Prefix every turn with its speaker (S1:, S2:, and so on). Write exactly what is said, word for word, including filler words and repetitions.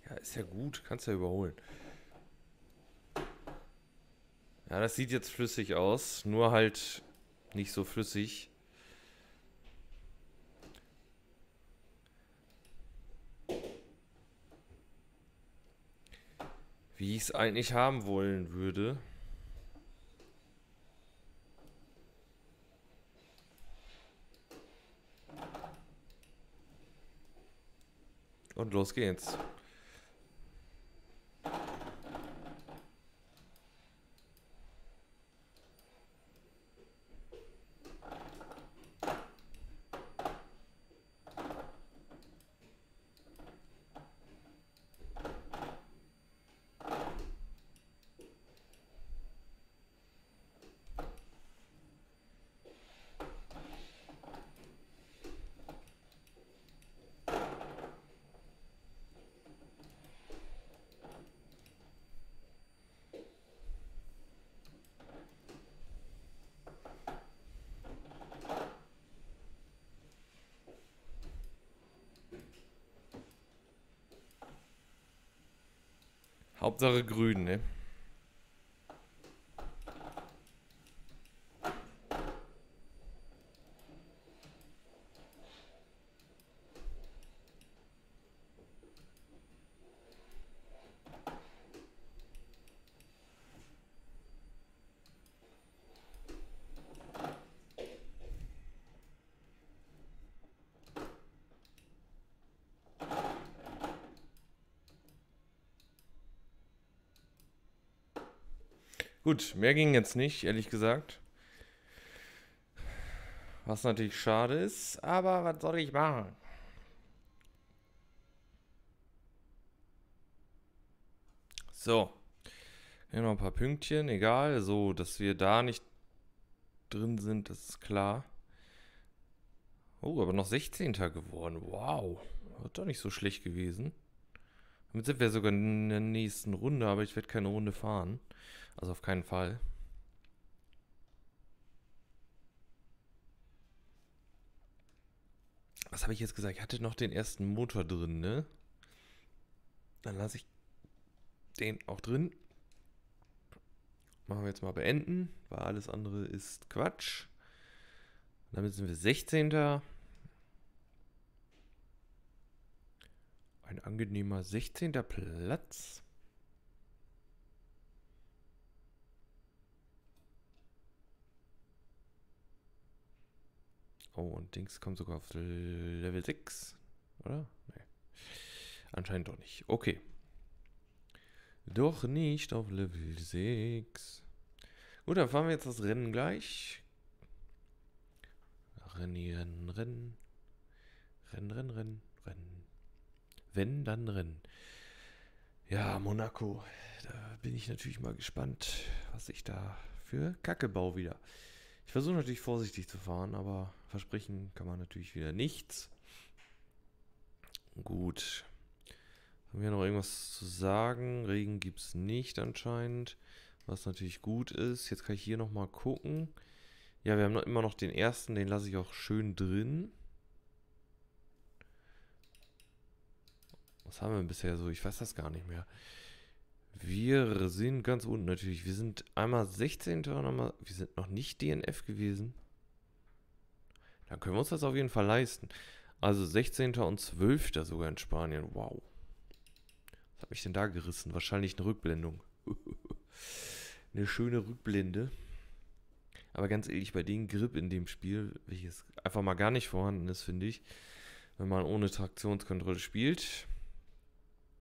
S1: Ja, ist ja gut. Kannst ja überholen. Ja, das sieht jetzt flüssig aus. Nur halt nicht so flüssig. Wie ich es eigentlich haben wollen würde. Und los geht's. Hauptsache grün, ne? Gut, mehr ging jetzt nicht, ehrlich gesagt. Was natürlich schade ist, aber was soll ich machen? So. Hier noch ein paar Pünktchen, egal. So, dass wir da nicht drin sind, das ist klar. Oh, aber noch sechzehnter geworden. Wow. Hat doch nicht so schlecht gewesen. Damit sind wir sogar in der nächsten Runde, aber ich werde keine Runde fahren. Also auf keinen Fall. Was habe ich jetzt gesagt? Ich hatte noch den ersten Motor drin, ne? Dann lasse ich den auch drin. Machen wir jetzt mal beenden, weil alles andere ist Quatsch. Damit sind wir sechzehnter. Ein angenehmer sechzehnter Platz. Oh, und Dings kommt sogar auf Level sechs, oder? Nee. Anscheinend doch nicht. Okay. Doch nicht auf Level sechs. Gut, dann fahren wir jetzt das Rennen gleich. Rennen, Rennen, Rennen. Rennen, Rennen, Rennen, Rennen. Wenn, dann Rennen. Ja, Monaco. Da bin ich natürlich mal gespannt, was ich da für Kacke baue wieder. Ich versuche natürlich vorsichtig zu fahren, aber versprechen kann man natürlich wieder nichts. Gut. Haben wir noch irgendwas zu sagen? Regen gibt es nicht anscheinend. Was natürlich gut ist. Jetzt kann ich hier nochmal gucken. Ja, wir haben noch immer noch den ersten. Den lasse ich auch schön drin. Was haben wir bisher so? Ich weiß das gar nicht mehr. Wir sind ganz unten natürlich. Wir sind einmal sechzehnter und einmal... Wir sind noch nicht D N F gewesen. Dann können wir uns das auf jeden Fall leisten. Also sechzehnter und zwölfter sogar in Spanien. Wow. Was hat mich denn da gerissen? Wahrscheinlich eine Rückblendung. Eine schöne Rückblende. Aber ganz ehrlich, bei dem Grip in dem Spiel, welches einfach mal gar nicht vorhanden ist, finde ich, wenn man ohne Traktionskontrolle spielt,